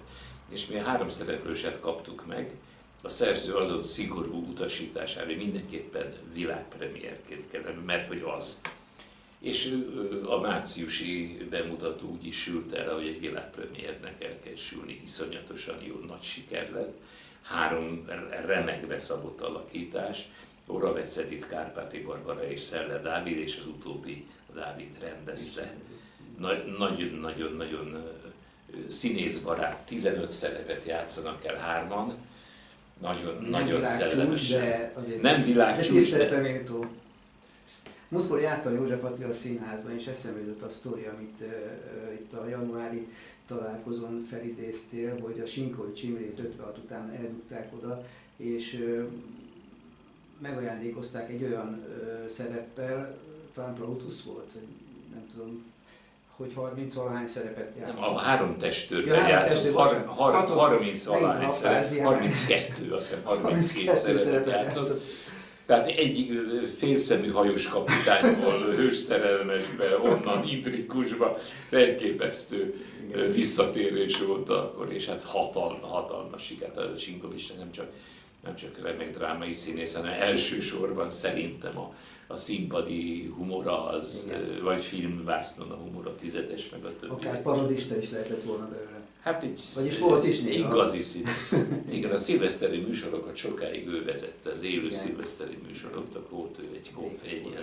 és mi a 3 szereplőset kaptuk meg, a szerző azon szigorú utasítására, hogy mindenképpen világpremierként kell, mert hogy az. És a márciusi bemutató úgy is sült el, hogy egy világpremiernek el kell sülni, iszonyatosan jó, nagy siker lett. 3 remekbe szabott alakítás, Oravec Edith, Kárpáti Barbara és Szelle Dávid, és az utóbbi Dávid rendezte. Nagyon-nagyon színészbarát, 15 szerepet játszanak el 3-an, nagyon szellemesen. Nem világcsúcs, de... Múltkor jártam József Attila Színházban, és eszembe jutott a sztori, amit itt a januári találkozón felidéztél, hogy a Sinkovics Imrét 56 után eldugták oda, és megajándékozták egy olyan szereppel, talán Plautus volt, nem tudom, hogy 30-valahány szerepet játszott. Nem, a 3 testőrben játszott, 30-valahány szerepet, 32, azt hiszem 32 szerepet játszott. Tehát egy félszemű hajós kapitányból hősszerelmesbe, onnan Idrikusba elképesztő visszatérés volt akkor, és hát hatalmas siker. A Sinkovics nem csak remek drámai színész, hanem elsősorban szerintem a színpadi humora az, vagy filmvásznon a humora 10-es, meg a többi. Akár parodista is lehetett volna belőle. Hát vagyis volt is néha. Igazi színész. Igen, a szilveszteri műsorokat sokáig ő vezette, az élő szilveszteri műsoroknak volt ő egy konfényen.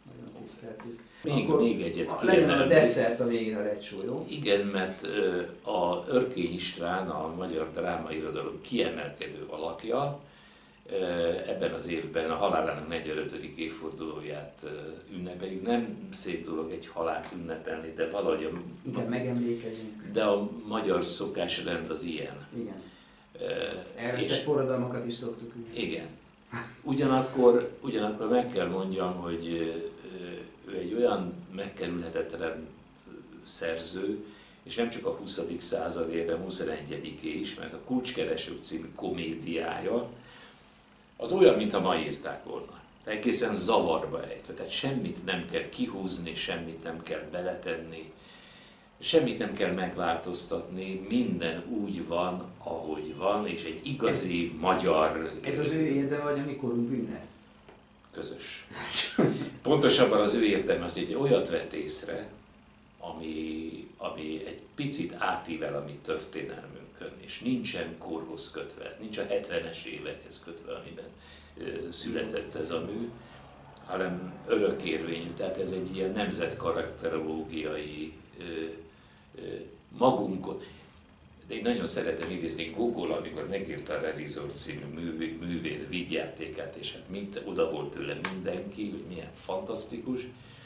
Még egyet legyen a desszert a végén a recsó, jó? Igen, mert a Örkény István, a magyar drámairodalom kiemelkedő alakja, ebben az évben a halálának 45. évfordulóját ünnepeljük. Nem szép dolog egy halált ünnepelni, de valahogy igen, megemlékezünk. De a magyar szokásrend az ilyen. Igen. Elvesztett forradalmakat is szoktuk ünnepelni. Igen. Ugyanakkor meg kell mondjam, hogy ő egy olyan megkerülhetetlen szerző, és nem csak a 20. századé, hanem 21-é is, mert a Kulcskeresők című komédiája az olyan, mintha ma írták volna. Egészen zavarba ejtve, tehát semmit nem kell kihúzni, semmit nem kell beletenni, semmit nem kell megváltoztatni, minden úgy van, ahogy van, és egy igazi magyar... Ez az ő érdeme, vagy a mi korunk bűne? Közös. Pontosabban az ő érdeme az, hogy egy olyat vett észre, ami egy picit átível a mi történelmünkön, és nincsen korhoz kötve, nincs a 70-es évekhez kötve, amiben született ez a mű, hanem örökérvényű, tehát ez egy ilyen nemzetkarakterológiai magunkon. De én nagyon szeretem idézni Gogol, amikor megírta a Revizor című művét, vigyátékát, és hát oda volt tőle mindenki, hogy milyen fantasztikus.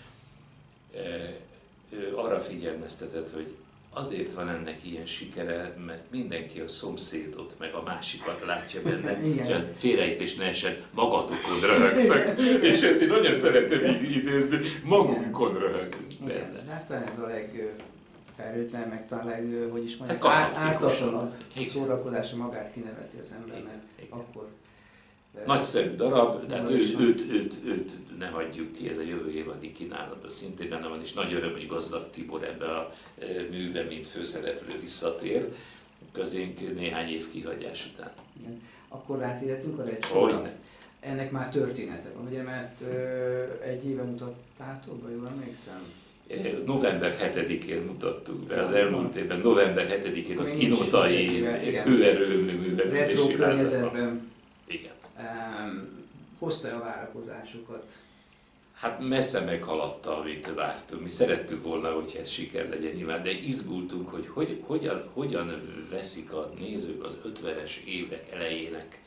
Ő arra figyelmeztetett, hogy azért van ennek ilyen sikere, mert mindenki a szomszédot, meg a másikat látja benne, szóval félreértés ne essen, magatokon röhögtek, és ezt én nagyon szeretem idézni, magunkon röhögünk benne. Hát talán ez a legfelhőtlen, meg talán hogy is mondják, ártatlanabb szórakozása, magát kineveti az ember, mert akkor... Nagyszerű darab, tehát őt ne hagyjuk ki, ez a jövő évadi kínálatban szintén benne van, és nagy öröm, hogy Gazdag Tibor ebbe a műbe, mint főszereplő visszatér közénk néhány év kihagyás után. Igen. Akkor rátérhetünk a recsóra. Ennek már története van, ugye, mert egy éve mutattátok, jól emlékszem? November 7-én mutattuk be, az elmúlt évben, november 7-én az Inotai hőerőmű művelődési házában. Igen. Hozta a várakozásokat? Hát messze meghaladta, amit vártunk. Mi szerettük volna, hogy ez siker legyen nyilván, de izgultunk, hogy hogyan veszik a nézők az 50-es évek elejének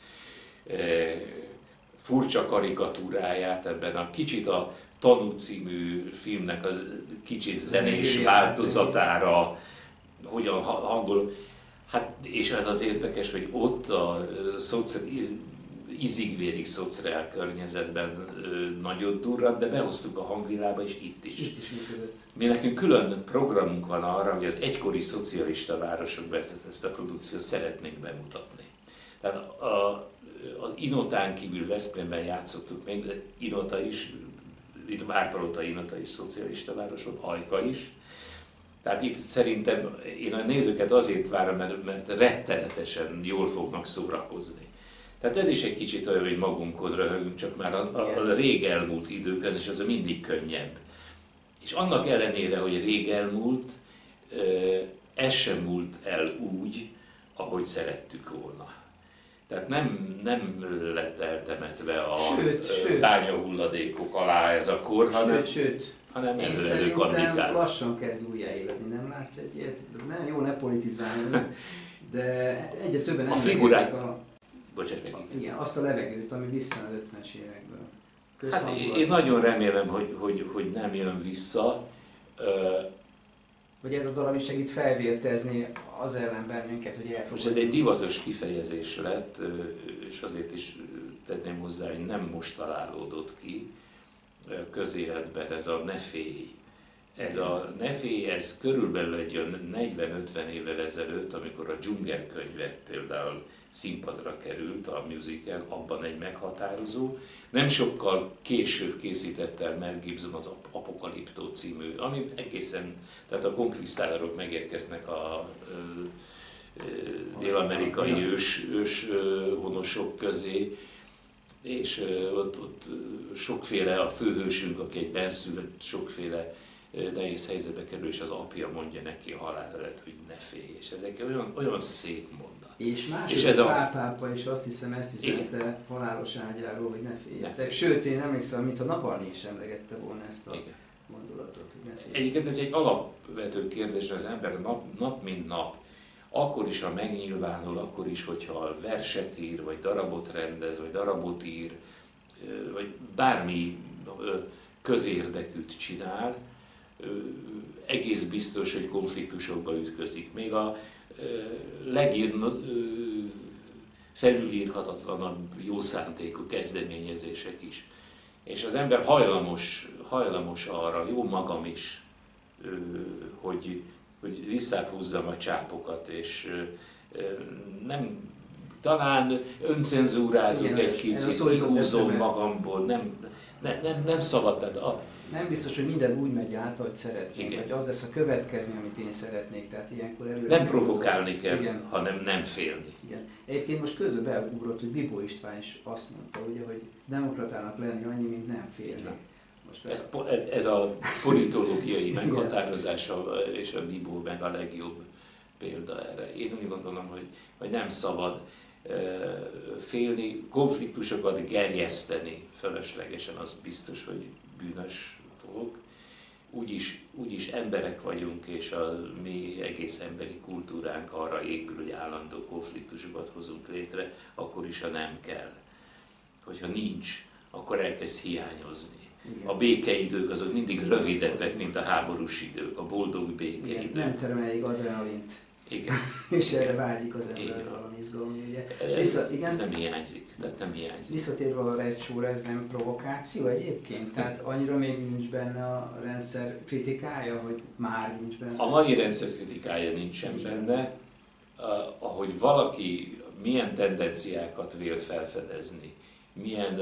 furcsa karikatúráját ebben a kicsit a Tanú című filmnek a kicsit zenés változatára, hogyan hangol. Hát, és ez az érdekes, hogy ott a ízig-vérig szociál környezetben nagyon durrant, de behoztuk a hangvilágba, és itt is. Mi nekünk külön programunk van arra, hogy az egykori szocialista városokban ezt a produkciót szeretnénk bemutatni. Tehát a Inotán kívül Veszprémben játszottuk még, Inota is, Várpalota Inota is szocialista város volt, Ajka is. Tehát itt szerintem én a nézőket azért várom, mert rettenetesen jól fognak szórakozni. Tehát ez is egy kicsit olyan, hogy magunkon röhögünk, csak már a rég elmúlt időkön, és az mindig könnyebb. És annak ellenére, hogy rég elmúlt, ez sem múlt el úgy, ahogy szerettük volna. Tehát nem lett eltemetve a bánya hulladékok alá ez a kor, hanem előkadnikál. Lassan kezd újjáéledni, nem látsz egy ilyet? Nem jó, ne politizálni, de egyre többen emlékeznek igen, azt a levegőt, ami vissza az 50-es évekből. Hát én nagyon remélem, hogy nem jön vissza. Hogy ez a darab is segít felvértezni az ellen bennünket, hogy elfogadjuk. Most ez egy divatos kifejezés lett, és azért is tenném hozzá, hogy nem most találódott ki közéletben ez a ne félj. Ez a ne félj, ez körülbelül egy 40-50 évvel ezelőtt, amikor a Dzsungelkönyve például színpadra került, a musical, abban egy meghatározó. Nem sokkal később készített el Mel Gibson az Apokaliptó című, ami egészen, tehát a konkvisztálorok megérkeznek a dél-amerikai ős honosok közé, és ott sokféle, a főhősünk, aki egy benszülött, sokféle nehéz helyzetbe kerül, és az apja mondja neki a halál előtt, hogy ne félj. És ezek olyan szép mondat. És második pápa is azt hiszem ezt üzente halálos ágyáról, hogy ne féljetek. Sőt, én emlékszem, mintha Navalnyi is emlegette volna ezt a gondolatot, hogy ne féljetek. Egyébként ez egy alapvető kérdés, mert az ember nap mint nap, akkor is, ha megnyilvánul, akkor is, hogyha verset ír, vagy darabot rendez, vagy darabot ír, vagy bármi közérdekűt csinál, egész biztos, hogy konfliktusokba ütközik. Még a felülírhatatlanabb jó szándékú kezdeményezések is. És az ember hajlamos arra, jó magam is, hogy visszább húzzam a csápokat, és nem, talán öncenzúrázok egy kicsit, kihúzom magamból, nem szabad. Tehát nem biztos, hogy minden úgy megy át, ahogy szeretnék, vagy az lesz a következmény, amit én szeretnék, tehát ilyenkor előre... Nem provokálni kell, hanem nem félni. Igen. Egyébként most közben beugrott, hogy Bibó István is azt mondta, ugye, hogy demokratának lenni annyi, mint nem félni. Ez a politológiai meghatározása, és a Bibó meg a legjobb példa erre. Én úgy gondolom, hogy nem szabad félni, konfliktusokat gerjeszteni fölöslegesen, az biztos, hogy bűnös dolog. Úgyis emberek vagyunk, és a mi egész emberi kultúránk arra épül, hogy állandó konfliktusokat hozunk létre, akkor is, ha nem kell. Hogyha nincs, akkor elkezd hiányozni. Igen. A békeidők azok mindig rövidebbek, mint a háborús idők, a boldog békeidők. Nem termeljék adrenalint. Igen. És erre vágyik az ember valami izgalmi, ugye. Ez nem hiányzik, tehát nem hiányzik. Visszatérve a Red Show-ra, ez nem provokáció egyébként? Tehát annyira még nincs benne a rendszer kritikája, hogy már nincs benne? A mai rendszer kritikája nincsen benne. Ahogy valaki milyen tendenciákat vél felfedezni, milyen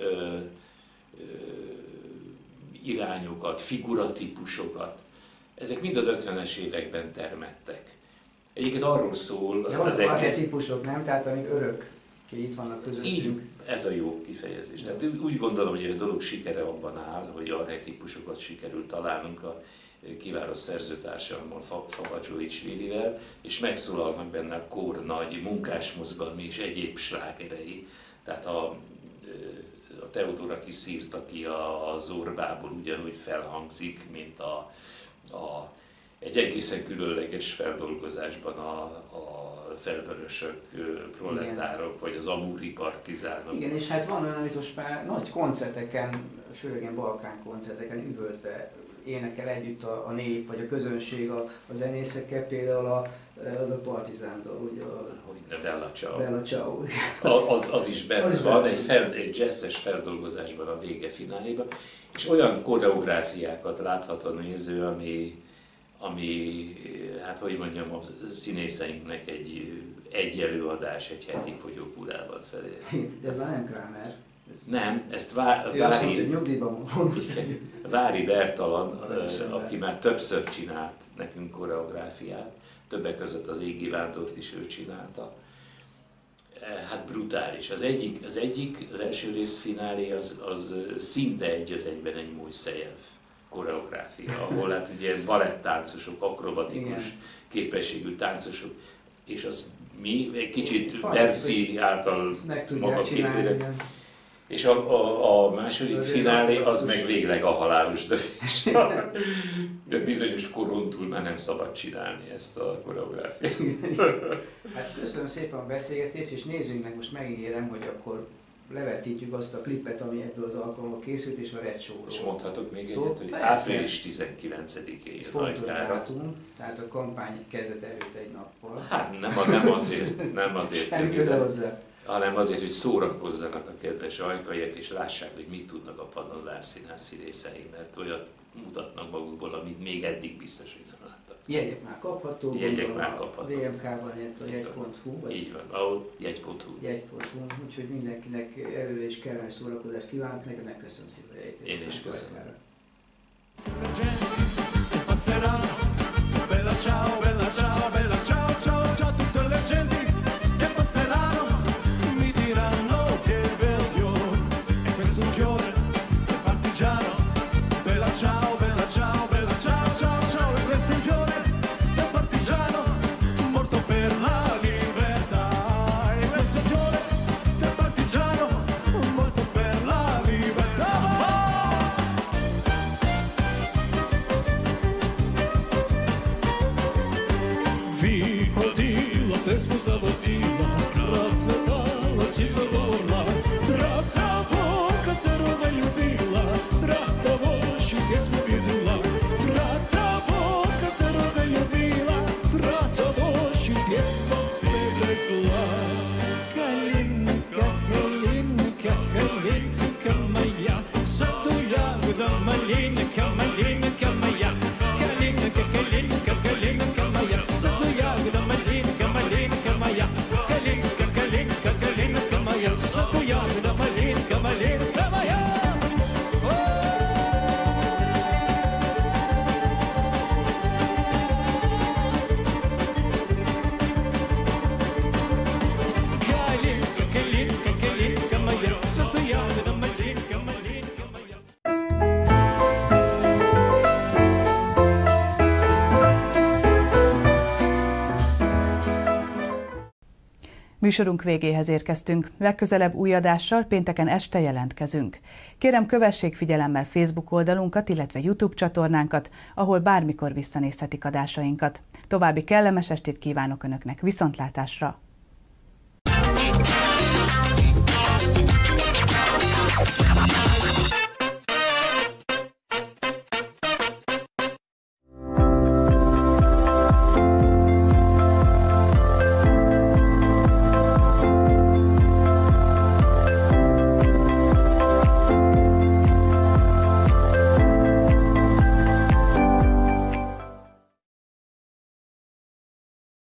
irányokat, figuratípusokat, ezek mind az 50-es években termettek. Egyébként arról szól az egész... De archetípusok, nem? Tehát amik örökké itt vannak közöttünk. Így, ez a jó kifejezés. Tehát úgy gondolom, hogy a dolog sikere abban áll, hogy archetípusokat sikerült találnunk a kiváló szerzőtársammal, Fabacsovich Lilivel, és megszólalnak benne a kor nagy munkásmozgalmi és egyéb slágerei. Tehát a Teodorakis írt, aki a Zorbából ugyanúgy felhangzik, mint egy egészen különleges feldolgozásban a felvörösök, proletárok, igen, vagy az amúri partizánok. Igen, és hát van olyan, hogy most már nagy koncerteken, főleg ilyen balkán koncerteken üvöltve énekel együtt a nép, vagy a közönség a zenészekkel, például az a partizándal, ugye Bella Ciao. Bella Ciao. Az is benne van, egy jazzes feldolgozásban a vége fináléban, és olyan koreográfiákat láthat a néző, ami, hát hogy mondjam, a színészeinknek egy előadás, egy heti fogyókúrával felér. De ez nem Kramer. Nem, ezt Vári Bertalan, aki már többször csinált nekünk koreográfiát, többek között az Égi Vándort is ő csinálta. Hát brutális. Az első rész finálé az szinte egy az egyben egy Mojszejev koreográfia, ahol hát ugye balettáncosok, akrobatikus képességű táncosok, és az mi egy kicsit Berci által maga képére. És a második finálé az meg végleg a halálos döfés. De bizonyos koron túl már nem szabad csinálni ezt a koreográfiát. Hát köszönöm szépen a beszélgetést, és nézzünknek most megígérem, hogy akkor levetítjük azt a klipet, ami ebből az alkalommal készült, és a Red Show-ról. És mondhatok még egyet, hogy április 19-én fontos dátum, tehát a kampány kezdet előtt egy nappal. Hát nem azért, hanem azért, hogy szórakozzanak a kedves ajkaiak, és lássák, hogy mit tudnak a Pannonvár Színház színészei, mert olyat mutatnak magukból, amit még eddig biztos, hogy nem láttak. Jegyek már kapható. Jegyek már kapható. A DMK-ban, a jegy.hu. Így van, ahol jegy.hu. Jegy.hu, úgyhogy mindenkinek előre is kellemes szórakozást kívánok, neked megköszönöm szépen, hogy eljöttél. Én is köszönöm. Bella ciao, bella ciao, bella ciao, ciao, ciao, tutte le genti che passeranno mi diranno che bel fiore, e questo fiore è partigiano. Bella ciao, bella ciao, bella ciao, ciao, ciao, e questo fiore è partigiano, morto per la libertà. E questo fiore è partigiano, morto per la libertà. Выходила, песню завозила, расцветалась и задорла. Брат того, которого любила, брат того, чью песню видела. Брат того, которого любила, брат того, чью песню берегла. Калинка, калинка, калинка моя, саду ягода малинка, малинка моя. Калинка, калинка, калинка моя, саду ягода малинка, малинка моя. Калинка, калинка, калинка моя, саду ягода малинка, малинка моя. Калинка, калинка, калинка моя, саду ягода малинка, малинка моя. Műsorunk végéhez érkeztünk. Legközelebb új adással pénteken este jelentkezünk. Kérem, kövessék figyelemmel Facebook oldalunkat, illetve YouTube csatornánkat, ahol bármikor visszanézhetik adásainkat. További kellemes estét kívánok Önöknek, viszontlátásra!